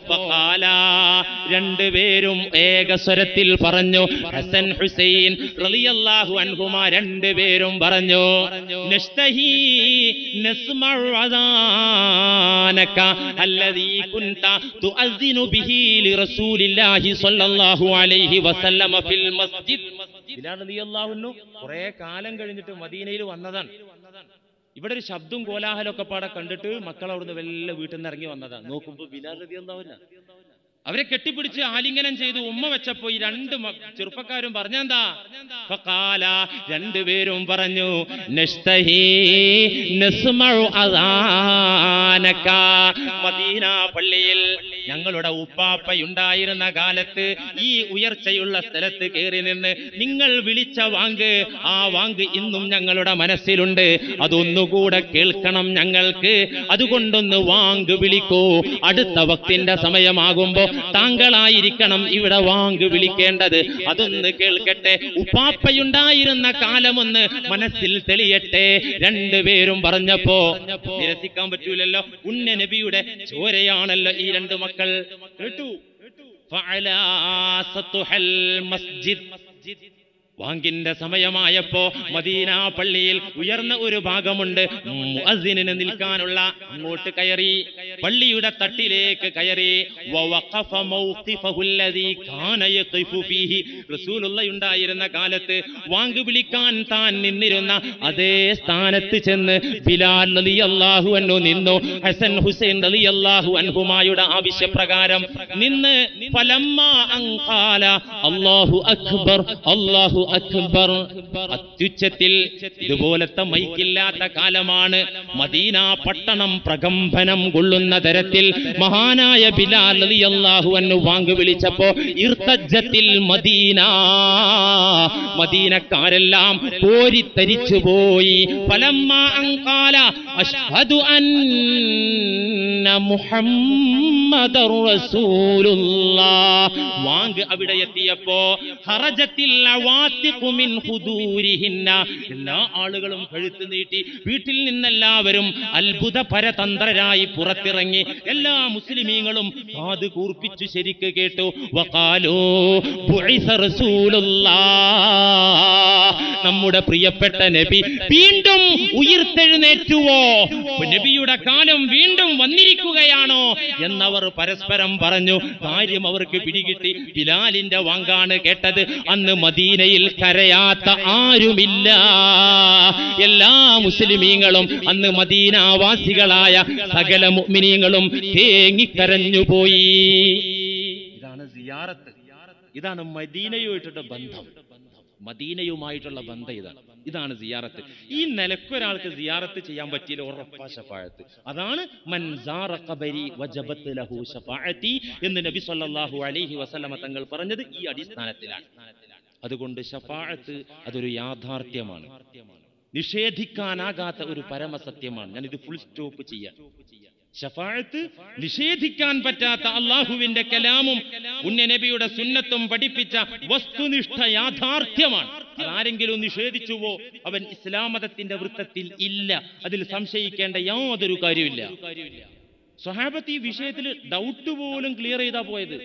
Speaker 1: രണ്ടുപേരും ഏകസ്വരത്തിൽ പറഞ്ഞു, ഹസൻ ഹുസൈൻ റളിയല്ലാഹു അൻഹുമാ രണ്ടുപേരും പറഞ്ഞു, നസ്തഹി നസ്മഉ അദാനക അല്ലദീ കുൻത തുഅദ്ദിനു ബിഹി ലിറസൂലില്ലാഹി സ്വല്ലല്ലാഹു അലൈഹി വസല്ലം ഫിൽ മസ്ജിദ്. ബിലാൽ റളിയല്ലാഹു അൻഹു കുറേ കാലം കഴിഞ്ഞിട്ട് മദീനയിൽ വന്നതാണ്. ഇവിടെ ഒരു ശബ്ദവും കോലാഹലമൊക്കെ പാടെ കണ്ടിട്ട് മക്കൾ അവിടുന്ന് വല്ല വീട്ടിൽ നിന്ന് ഇറങ്ങി വന്നതാണ്. നോക്കുമ്പോൾ ബിലാൽ റളിയല്ലാഹു അൻഹു അവരെ കെട്ടിപ്പിടിച്ച് ആലിംഗനം ചെയ്ത് ഉമ്മ വെച്ചപ്പോ ഈ രണ്ട് ചെറുപ്പക്കാരും പറഞ്ഞെന്താ? ഫഖാല, രണ്ടുപേരും പറഞ്ഞു, നസ്തഹി നസ്മഉ അദാനക. മദീന പള്ളിയിൽ ഞങ്ങളുടെ ഉപ്പാപ്പയുണ്ടായിരുന്ന കാലത്ത് ഈ ഉയർച്ചയുള്ള സ്ഥലത്ത് കയറി നിന്ന് നിങ്ങൾ വിളിച്ച വാങ്ക്, ആ വാങ്ക് ഇന്നും ഞങ്ങളുടെ മനസ്സിലുണ്ട്. അതൊന്നുകൂടെ കേൾക്കണം ഞങ്ങൾക്ക്. അതുകൊണ്ടൊന്ന് വാങ്ക് വിളിക്കൂ. അടുത്ത വക്തിന്റെ സമയമാകുമ്പോ താങ്കളായിരിക്കണം ഇവിടെ വാങ്ക് വിളിക്കേണ്ടത്. അതൊന്ന് കേൾക്കട്ടെ. ഉപ്പാപ്പയുണ്ടായിരുന്ന കാലമൊന്ന് മനസ്സിൽ തെളിയട്ടെ. രണ്ടുപേരും പറഞ്ഞപ്പോ നിരസിക്കാൻ പറ്റൂലല്ലോ. ഉന്ന നബിയുടെ ചോരയാണല്ലോ ഈ രണ്ട് മക്കൾ. കേട്ടു. ഫഅലാ സത്ഹൽ മസ്ജിദ്. വാങ്കിന്റെ സമയമായപ്പോ മദീന പള്ളിയിൽ ഉയർന്ന ഒരു ഭാഗമുണ്ട്, മുഅസ്സിനിന് നിൽക്കാനുള്ള. അങ്ങോട്ട് കയറി, പള്ളിയുടെ തട്ടിലേക്ക് കയറി. വവഖഫ മൗഖിഫഹു അല്ലദീ കാന യഖിഫു ഫീഹി. റസൂലുള്ളാഹി ഉണ്ടായിരുന്ന കാലത്ത് വാങ്ക് വിളിക്കാൻ താൻ നിന്നിരുന്ന അതേ സ്ഥാനത്ത് ചെന്ന് ബിലാൽ റളിയല്ലാഹു അൻഹു നിന്നു. ഹസൻ ഹുസൈൻ റളിയല്ലാഹു അൻഹുമായുടെ ആവശ്യപ്രകാരം നിന്ന്. ഫലമ്മാ അൻ ഖാല അല്ലാഹു അക്ബർ അല്ലാഹു അക്ബർ, അത്യുച്ചത്തിൽ, ഇതുപോലത്തെ മൈക്കില്ലാത്ത കാലമാണ്. മദീന പട്ടണം പ്രകമ്പനം കൊള്ളുന്ന തരത്തിൽ മഹാനായ ബിലാൽ റളിയല്ലാഹു അൻഹു വാങ്ക് വിളിച്ചപ്പോ ഇർതജ്ജത്തിൽ മദീന, മദീനക്കാരെല്ലാം കോരിത്തരിച്ചു പോയി. ഫലമ്മാ അൻ ഖാല അശ്ഹദു അന്ന മുഹമ്മദർ റസൂലുള്ളാഹ്, വാങ്ക് അവിടെ എത്തിയപ്പോ ഖറജത്തിൽ അവാതിഖു മിൻ ഖുദൂരിഹിന്ന, എല്ലാ ആളുകളും കഴുത്ത് നീട്ടി വീട്ടിൽ നിന്നെല്ലാവരും അത്ഭുത പരതന്ത്രരായി പുറത്തിറങ്ങി. എല്ലാ മുസ്ലിമീങ്ങളും കാത് കൂർപ്പിച്ചു ശരിക്ക് കേട്ടു. വഖാലൂ ബുഇസ റസൂലുള്ളാഹ്, നമ്മുടെ പ്രിയപ്പെട്ട നബി വീണ്ടും ഉയിർത്തെഴുന്നേറ്റുവോ? നബിയുടെ കാലം വീണ്ടും വന്നിരിക്കുകയാണോ എന്നവർ പരസ്പരം പറഞ്ഞു. കാര്യം അവർക്ക് പിടികിട്ടി. ബിലാലിന്റെ വാങ്കാണ് കേട്ടത്. അന്ന് മദീനയിൽ കരയാത്ത ആരുമില്ല. എല്ലാ മുസ്ലിമീങ്ങളും അന്ന് മദീനാവാസികളായ സകല മുഅ്മിനീങ്ങളും തേങ്ങിക്കരഞ്ഞുപോയി. ഇതാണ് സിയാറത്ത്. ഇതാണ് മദീനയുമായിട്ടുള്ള ബന്ധം. മദീനയുമായിട്ടുള്ള ബന്ധം ഇതാണ് സിയാറത്ത്. ഈ നിലക്കൊരാൾക്ക് സിയാറത്ത് ചെയ്യാൻ പറ്റിയില്ല, ഉറപ്പാ ശഫാഅത്ത്. അതാണ് മൻ സാറ ഖബരി വജബത് ലഹു ശഫാഅത്തി എന്ന് നബി സല്ലല്ലാഹു അലൈഹി വസല്ലമ തങ്ങൾ പറഞ്ഞത് ഈ അടിസ്ഥാനത്തിലാണ്. അതുകൊണ്ട് ശഫാഅത്ത് അതൊരു യാഥാർത്ഥ്യമാണ്, നിഷേധിക്കാനാകാത്ത ഒരു പരമസത്യമാണ്. ഞാനിത് ഫുൾ സ്റ്റോപ്പ് ചെയ്യാം. ശഫാഅത്ത് നിഷേധിക്കാൻ പറ്റാത്ത അള്ളാഹുവിന്റെ കലാമും പുണ്യനബിയുടെ സുന്നത്തും പഠിപ്പിച്ച വസ്തുനിഷ്ഠ യാഥാർത്ഥ്യമാണ്. ആരെങ്കിലും നിഷേധിച്ചുവോ അവൻ ഇസ്ലാം മതത്തിന്റെ വൃത്തത്തിൽ ഇല്ല. അതിൽ സംശയിക്കേണ്ട യാതൊരു കാര്യമില്ല. സ്വഹാബത്ത് ഈ വിഷയത്തിൽ ഡൗട്ട് പോലും ക്ലിയർ ചെയ്താ പോയത്.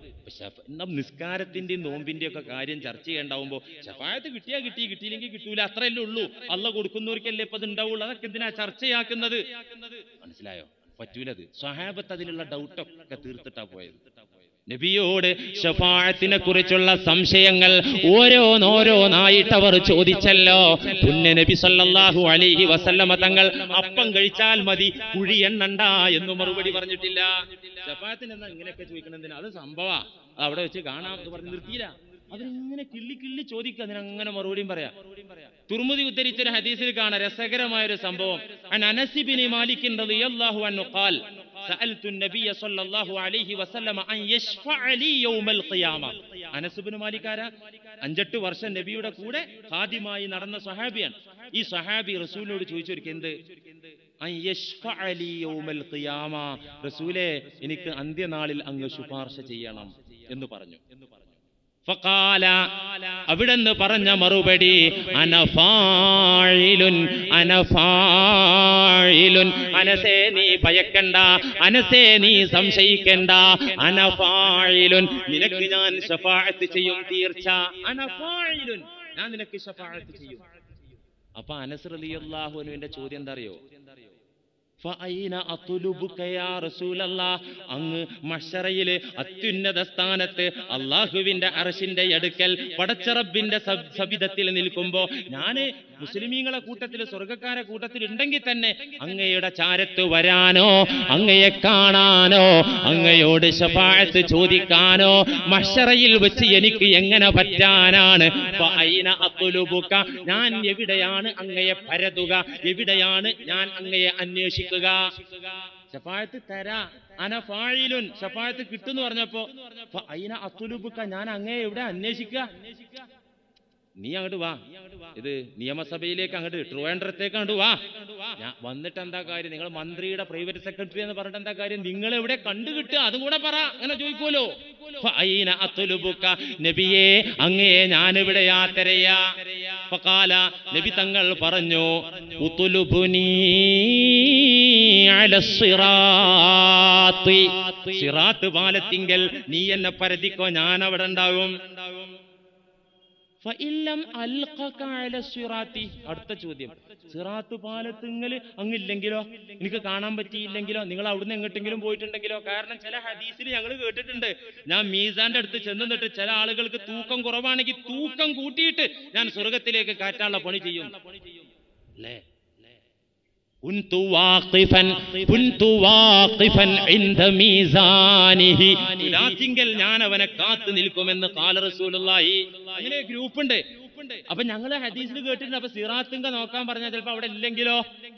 Speaker 1: നിസ്കാരത്തിന്റെയും നോമ്പിന്റെയും ഒക്കെ കാര്യം ചർച്ച ചെയ്യണ്ടാവുമ്പോ ശഫാഅത്ത് കിട്ടിയാ കിട്ടി, കിട്ടിയില്ലെങ്കിൽ കിട്ടൂല, അത്രയല്ലേ ഉള്ളൂ. അള്ളാഹ് കൊടുക്കുന്നവർക്കല്ലേ ഇപ്പൊ അത് ഉണ്ടാവുള്ളൂ. അതൊക്കെ എന്തിനാ ചർച്ചയാക്കുന്നത്? മനസ്സിലായോ? പറ്റൂലത്. സ്വഹാബത്ത് അതിലുള്ള ഡൗട്ടൊക്കെ തീർത്തിട്ടാ പോയത്. നബിയോട് ശഫാഅത്തിനെ കുറിച്ചുള്ള സംശയങ്ങൾ ഓരോന്നോരോന്നായിട്ട് അവർ ചോദിച്ചല്ലോ. പുണ്യ നബി സല്ലല്ലാഹു അലൈഹി വസല്ലമ തങ്ങൾ അപ്പം കഴിച്ചാൽ മതി, കുഴി എണ്ണണ്ട എന്ന് മറുപടി പറഞ്ഞിട്ടില്ല. ശഫാഅത്തിന് എന്നാ ഇങ്ങനെയൊക്കെ ചോദിക്കണെന്തിനാ? അത് സംഭവം അവിടെ വെച്ച് കാണാം എന്ന് പറഞ്ഞ് നിർത്തിയില്ല. അതിങ്ങനെ കിള്ളി കിള്ളി ചോദിക്കുക, അതിനങ്ങനെ മറുപടിയും പറയാം. തുർമുദി ഉദ്ധരിച്ചൊരു ഹദീസിൽ കാണാം രസകരമായൊരു സംഭവം. അൻ അനസ് ഇബ്നു മാലിക് റളിയല്ലാഹു അൻഹു ഖാൽ സഅൽതു النبي صلى الله عليه وسلم ان يشفع لي يوم القيامه. അനസ് ഇബ്നു മാലിക് ആരാ? 5-8 വർഷം നബിയുടെ കൂടെ ഖാദിമായി നടന്ന സ്വഹാബിയാണ്. ഈ സ്വഹാബി റസൂലിനോട് ചോദിച്ചൊരിക്കൽ എന്ത്? അൻ യശ്ഫഅ ലി യൗമൽ ഖിയാമ, റസൂലേ എനിക്ക് അന്ത്യനാളിൽ അങ്ങ് ശുപാർശ ചെയ്യണം എന്ന് പറഞ്ഞു. ഫഖാല, അവിടെന്ന് പറഞ്ഞ മറുപടി അനഫായിലുൻ അനഫായിലുൻ, അനസേ നീ ഭയക്കണ്ട, അനസേ നീ സംശയിക്കണ്ട, അനഫായിലുൻ, നിനക്ക് ഞാൻ ശഫാഅത്ത് ചെയ്യും തീർച്ച. അനഫായിലുൻ, ഞാൻ നിനക്ക് ശഫാഅത്ത് ചെയ്യും. അപ്പൊ അനസ് റളിയല്ലാഹു അൻഹുവിന്റെ ചോദ്യം എന്താ അറിയോ? ഫഅൈന അത്ലുബുക യാ റസൂലല്ലാഹ്, അങ്ങ് മഹ്ശറയിലെ അത്യുന്നത സ്ഥാനത്ത് അല്ലാഹുവിന്റെ അർശിന്റെ അടുക്കൽ പടച്ച റബ്ബിന്റെ സവിധത്തിൽ നിൽക്കുമ്പോ ഞാന് മുസ്ലിമീങ്ങളെ കൂട്ടത്തിൽ സ്വർഗ്ഗക്കാരെ കൂട്ടത്തിൽ ഉണ്ടെങ്കിൽ തന്നെ അങ്ങയുടെ ചാരത്ത് വരാനോ അങ്ങയെ കാണാനോ അങ്ങയോട് ശഫാഅത്ത് ചോദിക്കാനോ മഹ്ശറയിൽ വെച്ച് എനിക്ക് എങ്ങനെ പറ്റാനാണ്? ഫഅൈന അത്ലുബുക, ഞാൻ എവിടെയാണ് അങ്ങയെ പരതുക, എവിടെയാണ് ഞാൻ അങ്ങയെ അന്വേഷിക്കുക? ശഫാഅത്ത് തരാ അന ഫായിലുൻ, ശഫാഅത്ത് കിട്ടുമെന്ന് പറഞ്ഞപ്പോ ഫഅൈന അത്ലുബുക, ഞാൻ അങ്ങയെ എവിടെ അന്വേഷിക്കുക? നീ അങ്ങോട്ട് വാ, ഇത് നിയമസഭയിലേക്ക് അങ്ങോട്ട് ട്രിവാൻഡ്രത്തേക്ക് അങ്ങോട്ട് വാ. ഞാൻ വന്നിട്ട് എന്താ കാര്യം? നിങ്ങൾ മന്ത്രിയുടെ പ്രൈവറ്റ് സെക്രട്ടറി എന്ന് പറഞ്ഞിട്ട് എന്താ കാര്യം? നിങ്ങൾ എവിടെ കണ്ടു കിട്ടുക അതും കൂടെ പറ. അങ്ങനെ ചോദിക്കുമല്ലോ. ഫഅൈന അത്ലുബുക, നബിയേ അങ്ങയെ ഞാൻ എവിടെയാ തെരയാ? ഫഖാല, നബി തങ്ങൾ പറഞ്ഞു, ഉത്ലുബുനി അലസ്സിറാത്തി, സിറാത്ത് പാലത്തിങ്കൽ നീ എന്നെ പരതിക്കോ, ഞാൻ അവിടെ ഉണ്ടാവും. അടുത്ത ചോദ്യം, സിറാത്ത് പാലത്തിങ്കൽ അങ്ങില്ലെങ്കിലോ, എനിക്ക് കാണാൻ പറ്റിയില്ലെങ്കിലോ, നിങ്ങൾ അവിടുന്ന് എങ്ങോട്ടെങ്കിലും പോയിട്ടുണ്ടെങ്കിലോ? കാരണം ചില ഹദീസിൽ ഞങ്ങൾ കേട്ടിട്ടുണ്ട്, ഞാൻ മീസാന്റെ അടുത്ത് ചെന്നിട്ട് ചില ആളുകൾക്ക് തൂക്കം കുറവാണെങ്കിൽ തൂക്കം കൂട്ടിയിട്ട് ഞാൻ സ്വർഗത്തിലേക്ക് കയറ്റാനുള്ള പണി ചെയ്യും അല്ലേ? ഞാൻ അവനെ കാത്തു നിൽക്കുമെന്ന് ഖാല റസൂലുള്ളാഹി. അങ്ങനെ ഗ്രൂപ്പുണ്ട്. അപ്പൊ ഞങ്ങള് ഹദീസിൽ കേട്ടിട്ടുണ്ട്. അപ്പൊ സിറാത്തുങ്ക നോക്കാൻ പറഞ്ഞാൽ ചിലപ്പോ അവിടെ ഇല്ലെങ്കിലോ?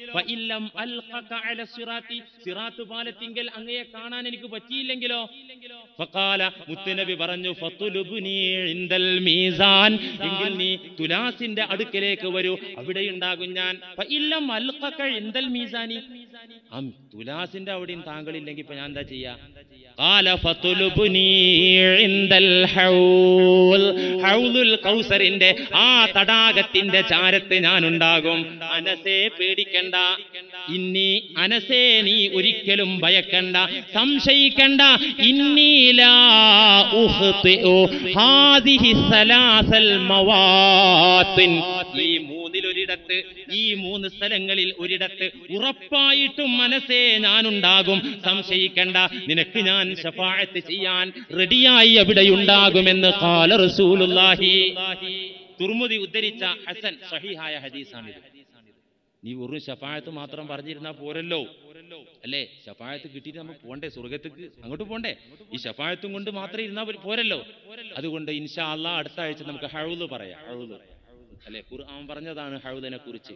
Speaker 1: സിറാത്ത് പാലത്തിങ്കൽ അങ്ങയെ കാണാൻ എനിക്ക് പറ്റിയില്ലെങ്കിലോ? ഫഖാല, മുത്തുനബി പറഞ്ഞു, ഫതുലുബ്നി ഇൻദൽ മീസാൻ, എങ്കിൽ നീ തുലാസിന്റെ അടുക്കലേക്ക് വരൂ, അവിടെ ഉണ്ടാകും ഞാൻ. ഫഇല്ലം അൽഖക ഇൻദൽ മീസാനി, തുലാസിന്റെ അവിടെയും താങ്കളില്ലെങ്കിൽ ഇപ്പൊ ഞാൻ എന്താ ചെയ്യാ? ഖാല ഫതുലുബ്നി ഇൻദൽ ഹൗൽ, ഹൗലുൽ കൗസറിന്റെ ആ തടാകത്തിന്റെ ചാരത്ത് ഞാൻ ഉണ്ടാകും. അനസേ പേടിക്കണ്ട, ഇന്നി അനസേ നീ ഒരിക്കലും ഭയക്കണ്ട, സംശയിക്കണ്ട. ഇന്നി ലാ ഉഖ്തിഉ ഹാദിഹി സലാസൽ മവാത്തിൻ, ഈ മൂന്നിലൊരിടത്ത്, ഈ മൂന്ന് സ്ഥലങ്ങളിൽ ഒരിടത്ത് ഉറപ്പായിട്ടും മനസ്സേ ഞാനുണ്ടാകും, സംശയിക്കണ്ട. നിനക്ക് ഞാൻ ശഫാഅത്ത് ചെയ്യാൻ റെഡിയായി അവിടെ ഉണ്ടാകുമെന്ന് ഖാല റസൂലുള്ളാഹി. തുർമുദി ഉദ്ധരിച്ച ഹസൻ സഹീഹായ ഹദീസാണിത്. നീ വെറും ശഫാഅത്ത് മാത്രം പറഞ്ഞിരുന്നാ പോരല്ലോ അല്ലേ? ശഫാഅത്ത് കിട്ടിയിട്ട് നമുക്ക് പോണ്ടേ സ്വർഗത്തേക്ക്? അങ്ങോട്ട് പോണ്ടേ? ഈ ശഫാഅത്തും കൊണ്ട് മാത്രം ഇരുന്നാ പോരല്ലോ. അതുകൊണ്ട് ഇൻഷാ അല്ലാഹ് അടുത്ത ആഴ്ച നമുക്ക് ഹൗദ് പറയാം. ഹൗദ് അല്ലെ, ഖുർആൻ പറഞ്ഞതാണ് ഹൗദിനെ കുറിച്ച്.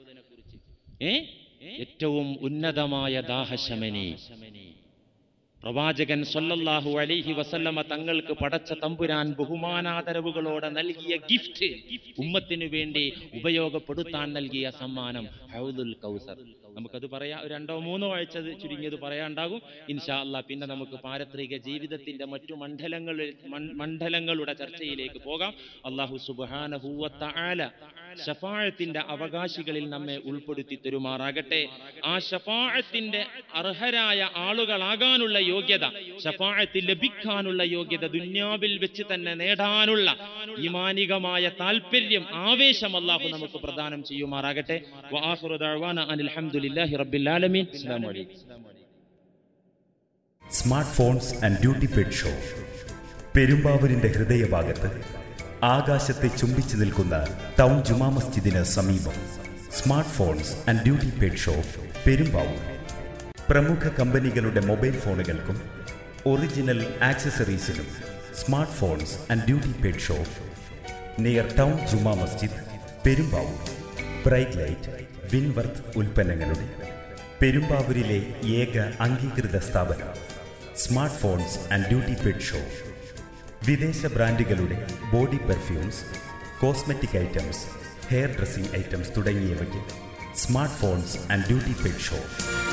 Speaker 1: ഏറ്റവും ഉന്നതമായ ദാഹശമനി പ്രവാചകൻ സല്ലല്ലാഹു അലൈഹി വസല്ലമ തങ്ങൾക്ക് പടച്ച തമ്പുരാൻ ബഹുമാനാദരവുകളോടെ നൽകിയ ഗിഫ്റ്റ്, ഉമ്മത്തിനു വേണ്ടി ഉപയോഗപ്പെടുത്താൻ നൽകിയ സമ്മാനം ഹൗദുൽ കൗസർ. നമുക്കത് പറയാം, രണ്ടോ മൂന്നോ ആഴ്ച ചുരുങ്ങിയത് പറയാനുണ്ടാകും ഇൻഷാ അല്ലാഹ്. പിന്നെ നമുക്ക് പാരത്രിക ജീവിതത്തിന്റെ മറ്റു മണ്ഡലങ്ങളുടെ ചർച്ചയിലേക്ക് പോകാം. അല്ലാഹു സുബ്ഹാനഹു വ തആല ശഫാഅത്തിന്റെ അവകാശികളിൽ നമ്മെ ഉൾപ്പെടുത്തി തരുമാറാകട്ടെ. ആ ശഫാഅത്തിന്റെ അർഹരായ ആളുകളാകാനുള്ള യോഗ്യത, ശഫാഅത്ത് ലഭിക്കാനുള്ള യോഗ്യത ദുനിയാവിൽ വെച്ച് തന്നെ നേടാനുള്ള ഈമാനികമായ താല്പര്യം, ആവേശം അല്ലാഹു നമുക്ക് പ്രദാനം ചെയ്യുമാറാകട്ടെ. വആഖിറു ദഅവാന അനിൽ ഹംദുലില്ലാഹി റബ്ബിൽ ആലമീൻ. അസ്സലാമു അലൈക്കും.
Speaker 2: Smart phones and duty paid show, പെരുമ്പാവൂരിന്റെ ഹൃദയഭാഗത്ത് ആകാശത്തെ ചുംബിച്ചു നിൽക്കുന്ന ടൗൺ ജുമാ മസ്ജിദിന് സമീപം. Smart phones and duty paid show, Perumbavoor. പ്രമുഖ കമ്പനികളുടെ മൊബൈൽ ഫോണുകൾക്കും ഒറിജിനൽ ആക്സസറീസിനും smart phones and duty paid show, near town ജുമാ മസ്ജിദ്, പെരുമ്പാവൂർ. ബ്രൈറ്റ് ലൈറ്റ്, വിൻവർത്ത് ഉൽപ്പന്നങ്ങളുടെ പെരുമ്പാവൂരിലെ ഏക അംഗീകൃത സ്ഥാപനം smart phones and duty paid show. വിദേശ ബ്രാൻഡുകളുടെ body perfumes, cosmetic items, hair dressing items തുടങ്ങിയവയ്ക്ക് smart phones and duty paid show.